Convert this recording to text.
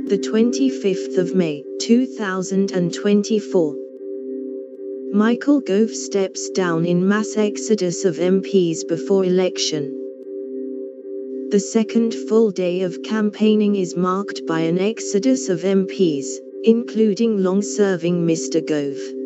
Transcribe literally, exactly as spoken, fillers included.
the twenty-fifth of May, two thousand twenty-four. Michael Gove steps down in mass exodus of M Ps before election. The second full day of campaigning is marked by an exodus of M Ps, including long-serving Mr Gove.